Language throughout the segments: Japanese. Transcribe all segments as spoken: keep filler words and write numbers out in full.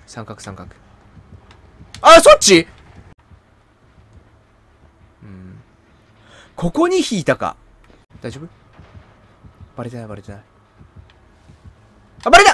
三角三角。あ、そっち。うん。ここに引いたか。大丈夫？バレてないバレてない。あ、バレた。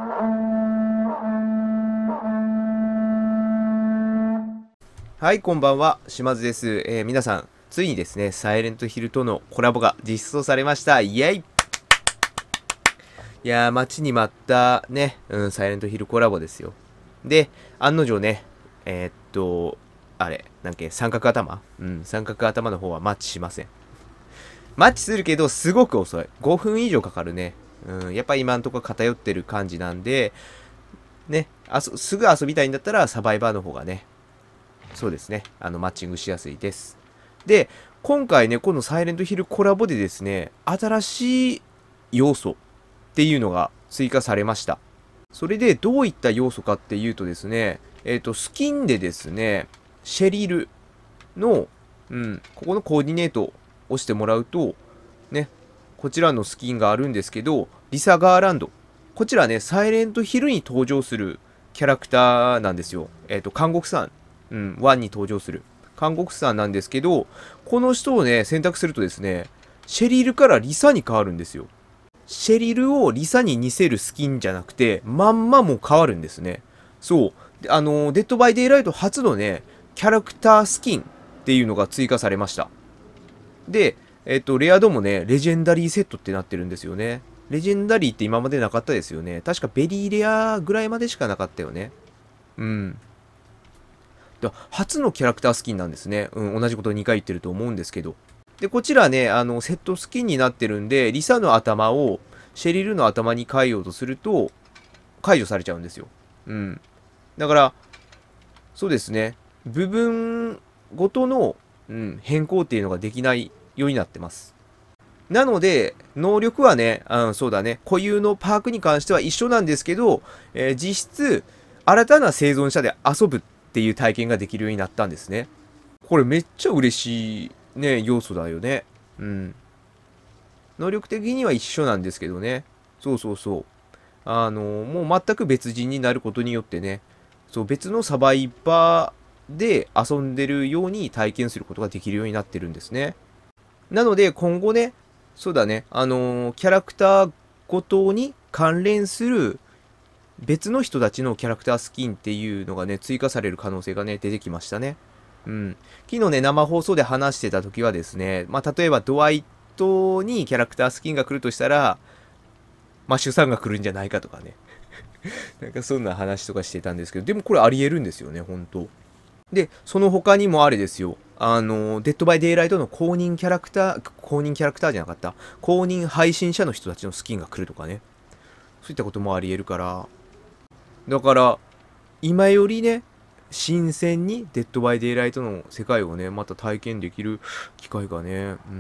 はい、こんばんは。島津です。えー、皆さん、ついにですね、サイレントヒルとのコラボが実装されました。イェイ。いやー、待ちに待ったね、うん、サイレントヒルコラボですよ。で、案の定ね、えー、っと、あれ、なんけ、三角頭うん、三角頭の方はマッチしません。マッチするけど、すごく遅い。ごふん以上かかるね。うん、やっぱ今んとこ偏ってる感じなんで、ね、あそすぐ遊びたいんだったらサバイバーの方がね、そうですね、あの、マッチングしやすいです。で、今回ね、このサイレントヒルコラボでですね、新しい要素っていうのが追加されました。それで、どういった要素かっていうとですね、えっと、スキンでですね、シェリルの、うん、ここのコーディネートを押してもらうと、ね、こちらのスキンがあるんですけど、リサ・ガーランド。こちらね、サイレントヒルに登場するキャラクターなんですよ。えっと、監獄さん。うん、ワンに登場する。監獄さんなんですけど、この人をね、選択するとですね、シェリルからリサに変わるんですよ。シェリルをリサに似せるスキンじゃなくて、まんまも変わるんですね。そう。であのー、デッドバイデイライト初のね、キャラクタースキンっていうのが追加されました。で、えっと、レア度もね、レジェンダリーセットってなってるんですよね。レジェンダリーって今までなかったですよね。確かベリーレアぐらいまでしかなかったよね。うん。初のキャラクタースキンなんですね。うん、同じことにかい言ってると思うんですけど。で、こちらね、あの、セットスキンになってるんで、リサの頭をシェリルの頭に変えようとすると、解除されちゃうんですよ。うん。だから、そうですね。部分ごとの、うん、変更っていうのができないようになってます。なので、能力はね、うん、そうだね、固有のパークに関しては一緒なんですけど、えー、実質、新たな生存者で遊ぶっていう体験ができるようになったんですね。これめっちゃ嬉しいね、要素だよね。うん。能力的には一緒なんですけどね。そうそうそう。あの、もう全く別人になることによってね、そう、別のサバイバーで遊んでるように体験することができるようになってるんですね。なので、今後ね、そうだね、あのーキャラクターごとに関連する別の人たちのキャラクタースキンっていうのがね、追加される可能性がね、出てきましたね。うん。昨日ね、生放送で話してた時はですね、まあ、例えばドワイトにキャラクタースキンが来るとしたら、マッシュさんが来るんじゃないかとかね。なんかそんな話とかしてたんですけど、でもこれあり得るんですよね、本当で、その他にもあれですよ。あの、デッドバイデイライトの公認キャラクター、公認キャラクターじゃなかった。公認配信者の人たちのスキンが来るとかね。そういったこともあり得るから。だから、今よりね、新鮮にデッドバイデイライトの世界をね、また体験できる機会がね、うん、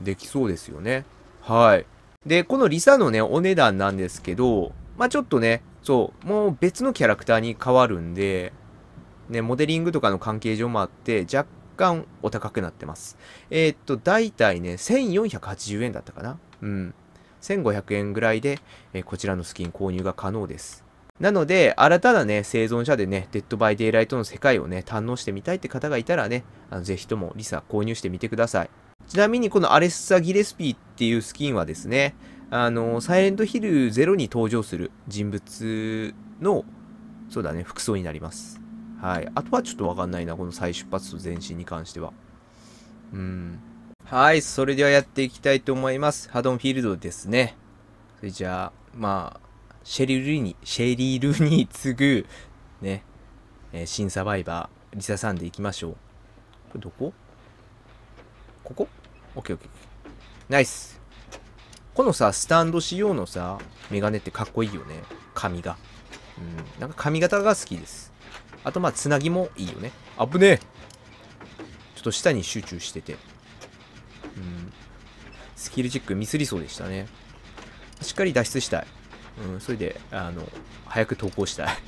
できそうですよね。はい。で、このリサのね、お値段なんですけど、まあちょっとね、そう、もう別のキャラクターに変わるんで、ね、モデリングとかの関係上もあって、若干お高くなってます。えー、っと、だいたいね、せんよんひゃくはちじゅうえんだったかな。うん。せんごひゃくえんぐらいで、えー、こちらのスキン購入が可能です。なので、新たなね、生存者でね、デッドバイデイライトの世界をね、堪能してみたいって方がいたらね、あのぜひともリサ購入してみてください。ちなみにこのアレッサ・ギレスピーっていうスキンはですね、あの、サイレントヒルゼロに登場する人物の、そうだね、服装になります。はい。あとはちょっとわかんないな、この再出発と前進に関しては。うん。はい、それではやっていきたいと思います。ハドンフィールドですね。それじゃあ、まあ、シェリルに、シェリルに次ぐ、ね、えー、新サバイバー、リサさんでいきましょう。これどこここ ?オッケーオッケー。ナイス。このさ、スタンド仕様のさ、メガネってかっこいいよね。髪が。うん。なんか髪型が好きです。あとまあ、つなぎもいいよね。あぶねえ。ちょっと下に集中してて。うん。スキルチェックミスりそうでしたね。しっかり脱出したい。うん、それで、あの、早く投稿したい。い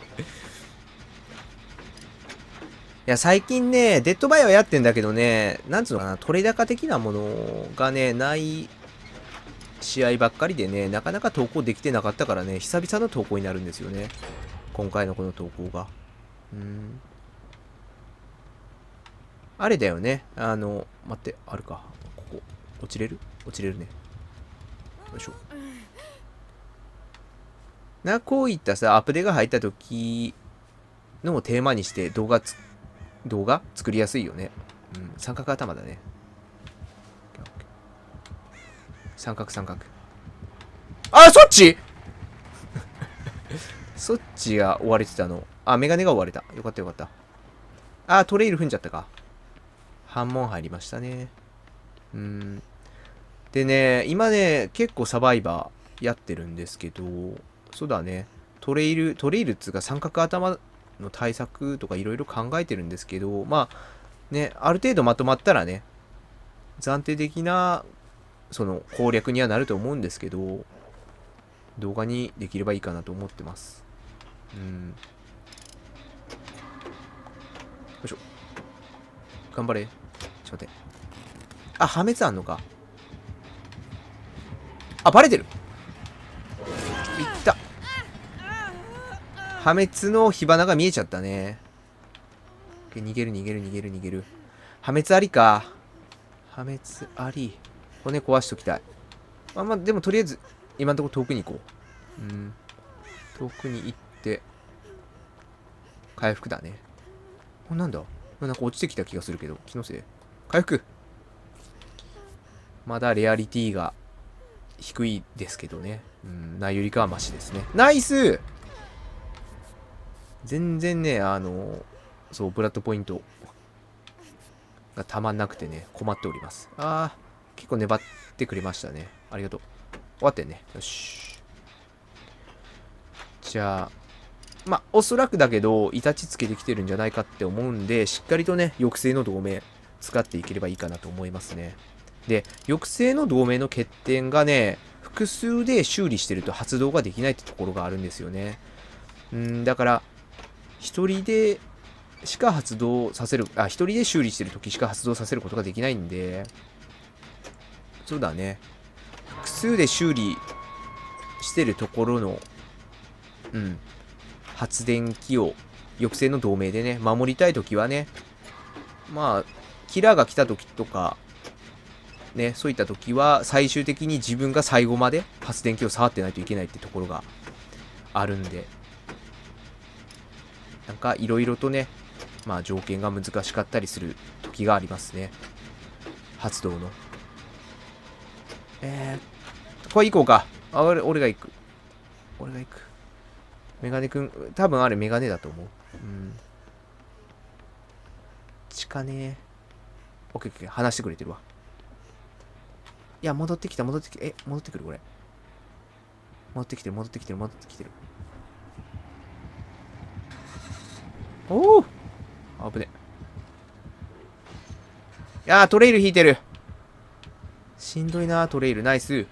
や、最近ね、デッドバイはやってんだけどね、なんつうのかな、取れ高的なものがね、ない試合ばっかりでね、なかなか投稿できてなかったからね、久々の投稿になるんですよね。 今回のこの投稿が。うん。あれだよね。あの、待って、あるか。ここ、落ちれる落ちれるね。よいしょ。な、こういったさ、アップデが入った時のテーマにして動画つ、動画作りやすいよね。うん、三角頭だね。三角三角。あ、そっちそっちが追われてたの。あ、メガネが追われた。よかったよかった。あ、トレイル踏んじゃったか。反問入りましたね。うん。でね、今ね、結構サバイバーやってるんですけど、そうだね。トレイル、トレイルっつうか三角頭の対策とかいろいろ考えてるんですけど、まあ、ね、ある程度まとまったらね、暫定的な、その攻略にはなると思うんですけど、動画にできればいいかなと思ってます。うん。よいしょ。頑張れ。ちょっと待って。あ、破滅あんのか。あ、バレてる。いった。破滅の火花が見えちゃったね。逃げる逃げる逃げる逃げる。破滅ありか。破滅あり。骨壊しときたい。まあまあ、でもとりあえず、今のところ遠くに行こう。うん。遠くに行って、回復だね。これなんだなんか落ちてきた気がするけど、気のせい。回復。まだレアリティが低いですけどね。うん、ないよりかはマシですね。ナイス全然ね、あの、そう、ブラッドポイントがたまんなくてね、困っております。あー、結構粘ってくれましたね。ありがとう。終わってんね。よし。じゃあ、まあ、おそらくだけど、イタチつけてきてるんじゃないかって思うんで、しっかりとね、抑制の同盟使っていければいいかなと思いますね。で、抑制の同盟の欠点がね、複数で修理してると発動ができないってところがあるんですよね。うん、だから、一人でしか発動させる、あ、一人で修理してる時しか発動させることができないんで、そうだね。複数で修理してるところの、うん、発電機を抑制の同盟でね、守りたい時はね、まあ、キラーが来た時とか、ね、そういった時は最終的に自分が最後まで発電機を触ってないといけないってところがあるんで、なんかいろいろとね、まあ条件が難しかったりする時がありますね。発動の。えー、これ行こうか。あ、俺、俺が行く。俺が行く。メガネくん、多分あれメガネだと思う。うん。近ねー。オッケーオッケー、話してくれてるわ。いや、戻ってきた、戻ってきた。え、戻ってくるこれ。戻ってきてる、戻ってきてる、戻ってきてる。おお危ね。いやー、トレイル引いてる。しんどいなー、トレイル。ナイス。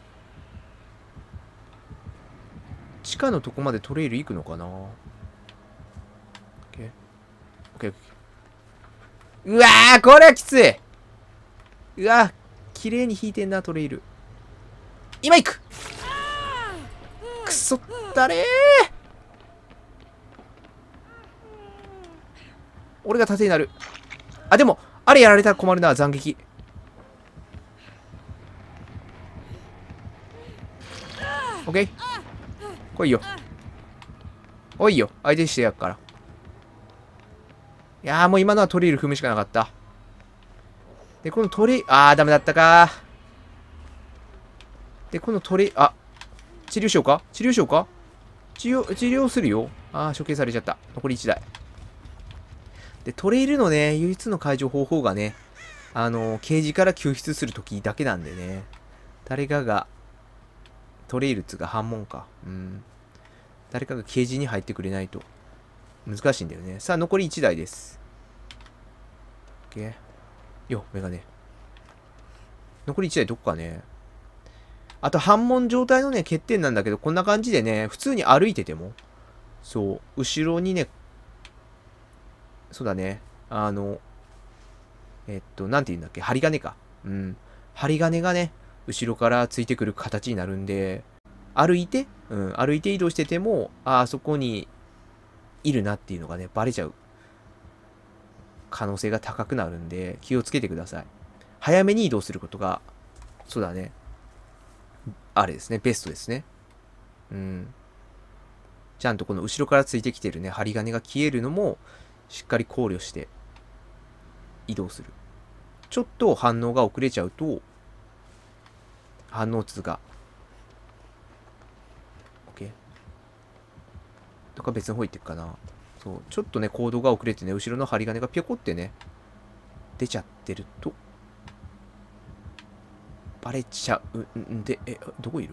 地下のとこまでトレイル行くのかな？オッケー。オッケーオッケー。うわー、これはきつい。うわー、綺麗に引いてんな、トレイル。今行く。くそったれー。俺が盾になる。あ、でも、あれやられたら困るな、斬撃。オッケー。来いよ。おいよ。相手してやっから。いやーもう今のはトレイル踏むしかなかった。で、このトレイ、あーダメだったか。で、このトレイ、あ、治療しようか治療しようか治療、治療するよ。あー処刑されちゃった。残りいちだい。で、トレイルのね、唯一の解除方法がね、あのー、ケージから救出するときだけなんでね。誰かが、トレイルっつうか反問か。うん。誰かがケージに入ってくれないと難しいんだよね。さあ、残りいちだいです。OK。よ、メガネ。残りいちだいどっかね。あと、反問状態のね、欠点なんだけど、こんな感じでね、普通に歩いてても、そう、後ろにね、そうだね、あの、えっと、なんて言うんだっけ、針金か。うん。針金がね、後ろからついてくる形になるんで、歩いて、うん、歩いて移動してても、あ、あそこにいるなっていうのがね、バレちゃう可能性が高くなるんで、気をつけてください。早めに移動することが、そうだね。あれですね、ベストですね。うん。ちゃんとこの後ろからついてきてるね、針金が消えるのも、しっかり考慮して移動する。ちょっと反応が遅れちゃうと、反応通過。OK。とか別の方行っていくかな。そう、ちょっとね、行動が遅れてね、後ろの針金がピョコってね、出ちゃってると、バレちゃうんで、え、どこいる？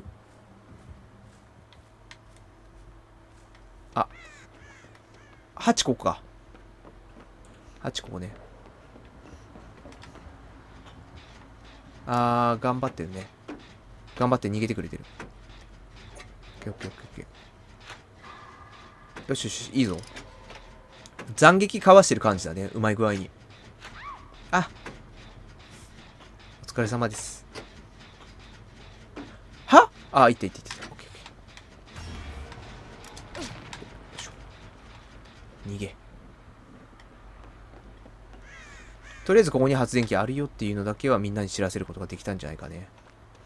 あ、はちこか。はちこね。あー、頑張ってるね。頑張って逃げてくれてる。オッケーオッケーオッケー。よしよし、いいぞ。斬撃かわしてる感じだね。うまい具合に。あ、お疲れ様です。はあ、いっていっていって。オッケーオッケー。よいしょ。逃げ。とりあえずここに発電機あるよっていうのだけはみんなに知らせることができたんじゃないかね。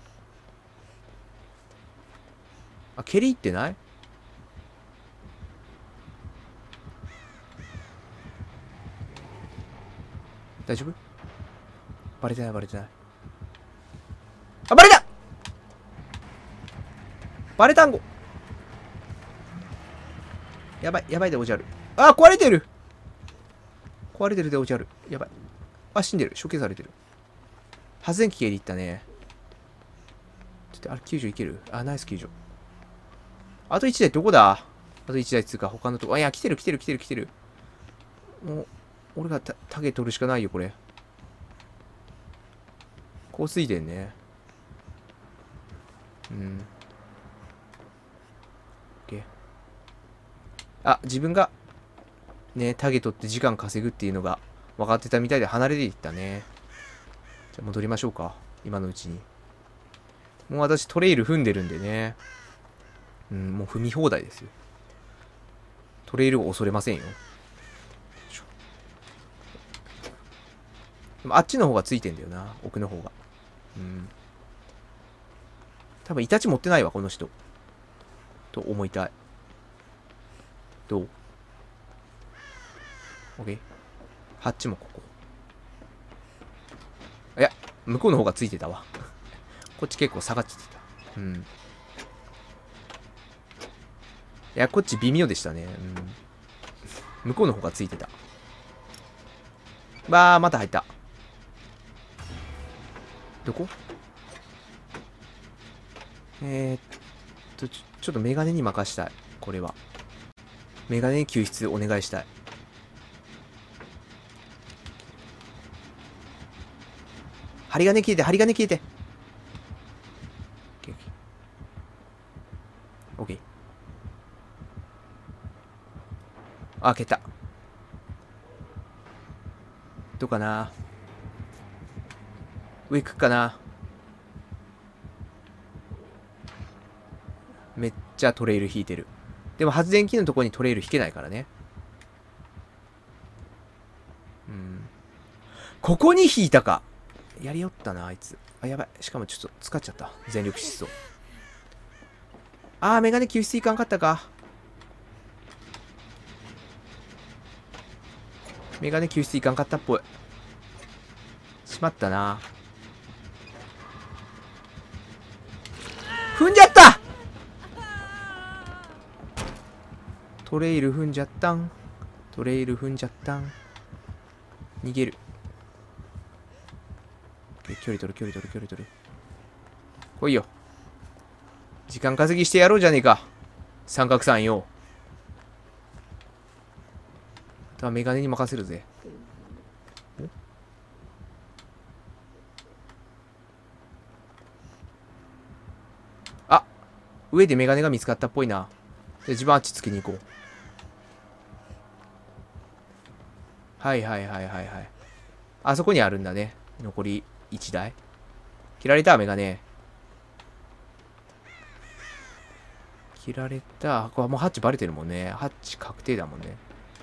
あ、蹴りってない？大丈夫？バレてないバレてない。あ、バレた！バレたんご。やばい、やばいでおじゃる。あ、壊れてる！壊れてるでおじゃる。やばい。あ、死んでる。処刑されてる。発電機系でいったね。ちょっと、あれ、救助いける？あ、ナイス救助。あといちだいどこだ？あといちだいつうか、他のとこ。あ、いや、来てる来てる来てる来てる。もう、俺がタタゲ取るしかないよ、これ。香水電ね。うん。OK。あ、自分が、ね、タゲ取って時間稼ぐっていうのが分かってたみたいで離れていったね。じゃあ戻りましょうか。今のうちに。もう私トレイル踏んでるんでね。うん、もう踏み放題ですよ。トレイルを恐れませんよ。でもあっちの方がついてんだよな。奥の方が。うん。多分イタチ持ってないわ、この人。と思いたい。どう？ OK。ハッチもここ。いや、向こうの方がついてたわ。こっち結構下がっちゃってた。うん。いや、こっち微妙でしたね。うん。向こうの方がついてた。わー、また入った。どこ？えー、っとちょ、ちょっとメガネに任したい。これは。メガネに救出お願いしたい。針金消えて、針金消えて。オッケー。あ、消えた。どうかな？上行くかな？めっちゃトレイル引いてる。でも発電機のところにトレイル引けないからね。うん。ここに引いたか。やりよったな、あいつ。あ、やばい。しかもちょっと使っちゃった。全力疾走。あー、メガネ救出いかんかったか。メガネ救出いかんかったっぽい。しまったな。踏んじゃった！トレイル踏んじゃったん。トレイル踏んじゃったん。逃げる。距離取る、距離取る、距離取る。来いよ。時間稼ぎしてやろうじゃねえか。三角さんよ。あとはメガネに任せるぜ。あ、上でメガネが見つかったっぽいな。で、自分あっちつけに行こう。はいはいはいはいはい。あそこにあるんだね。残りいちだい。切られたメガネ。 切られた。これもうハッチバレてるもんね。ハッチ確定だもんね。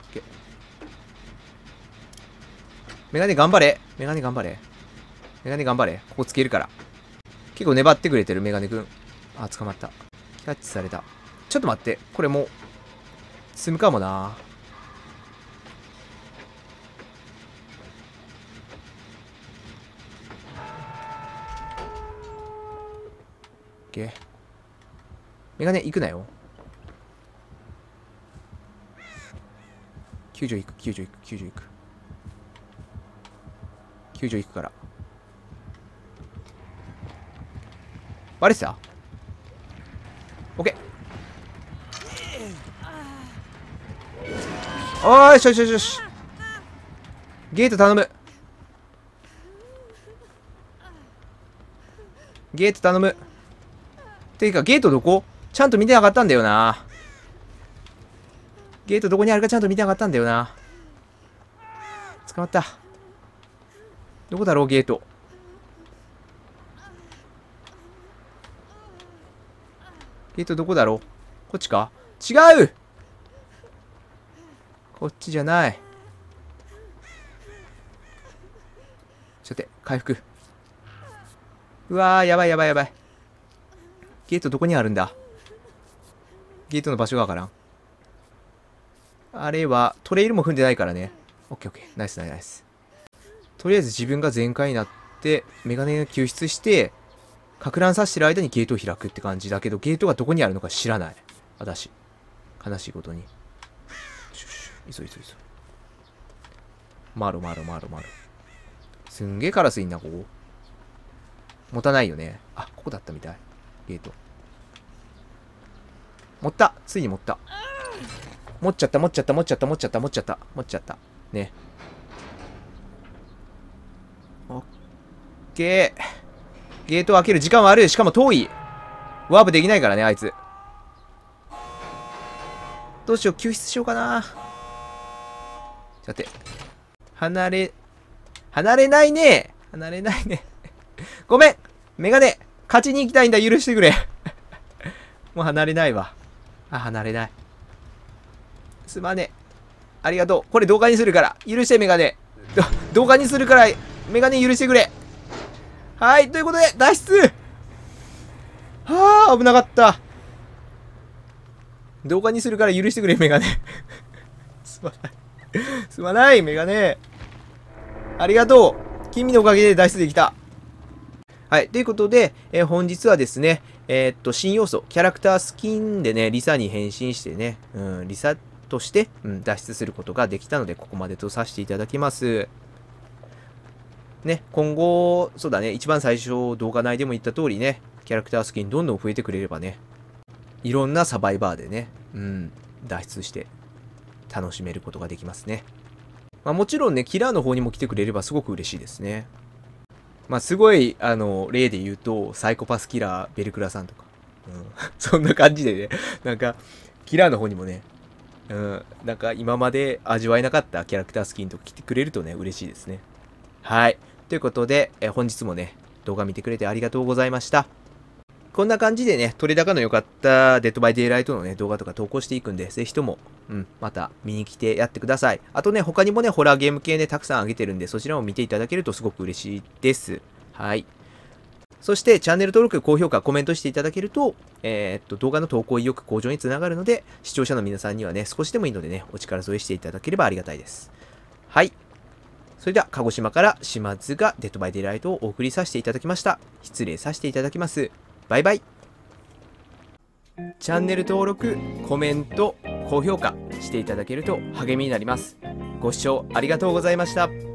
メガネ頑張れ。メガネ頑張れ。メガネ頑張れ。ここつけるから。結構粘ってくれてるメガネくん。あ、捕まった。キャッチされた。ちょっと待って。これもう、済むかもな。オッケー。メガネ行くなよ。救助行く、救助行く、救助行く。救助行くから。バレてた？オッケー。おーいしょしょしょし。ゲート頼む。ゲート頼む。ていうか、ゲートどこ？ちゃんと見てなかったんだよな。ゲートどこにあるかちゃんと見てなかったんだよな。捕まった。どこだろう、ゲート。ゲートどこだろう。こっちか？違う！こっちじゃない。ちょっと待って、回復。うわー、やばいやばいやばい。ゲートどこにあるんだ？ゲートの場所がわからん。あれは、トレイルも踏んでないからね。オッケーオッケー。ナイスナイスナイス。とりあえず自分が全開になって、メガネを救出して、か乱させてる間にゲートを開くって感じだけど、ゲートがどこにあるのか知らない。私。悲しいことに。急い急い急い。マロマロマロマロ。すんげえカラスいんな、ここ。持たないよね。あ、ここだったみたい。ゲート。持った。ついに持った。持っちゃった持っちゃった持っちゃった持っちゃった持っちゃった持っちゃった。ね。オッケー。ゲートを開ける時間はある。しかも遠い。ワープできないからね、あいつ。どうしよう、救出しようかな。さて。離れ、離れないね。離れないね。ごめんメガネ勝ちに行きたいんだ。許してくれ。もう離れないわ。あ、離れない。すまねえ。ありがとう。これ動画にするから。許してメガネ。動画にするから、メガネ許してくれ。はい、ということで、脱出はあ、危なかった。動画にするから許してくれ、メガネ。すまない。すまない、メガネ。ありがとう。君のおかげで脱出できた。はい、ということで、えー、本日はですね、えー、っと、新要素、キャラクタースキンでね、リサに変身してね、うん、リサとして、うん、脱出することができたので、ここまでとさせていただきます。ね、今後、そうだね、一番最初動画内でも言った通りね、キャラクタースキンどんどん増えてくれればね、いろんなサバイバーでね、うん、脱出して楽しめることができますね。まあもちろんね、キラーの方にも来てくれればすごく嬉しいですね。まあすごい、あの、例で言うと、サイコパスキラー、ベルクラさんとか、うん、そんな感じでね、なんか、キラーの方にもね、うん、なんか今まで味わえなかったキャラクタースキンとか来てくれるとね、嬉しいですね。はい。ということで、え本日もね、動画見てくれてありがとうございました。こんな感じでね、取れ高の良かったデッドバイデイライトのね、動画とか投稿していくんで、ぜひとも、うん、また見に来てやってください。あとね、他にもね、ホラーゲーム系ね、たくさん上げてるんで、そちらも見ていただけるとすごく嬉しいです。はい。そして、チャンネル登録、高評価、コメントしていただけると、えー、っと、動画の投稿意欲向上につながるので、視聴者の皆さんにはね、少しでもいいのでね、お力添えしていただければありがたいです。はい。それでは、鹿児島から島津がデッドバイデイライトをお送りさせていただきました。失礼させていただきます。バイバイ。チャンネル登録、コメント、高評価していただけると励みになります。ご視聴ありがとうございました。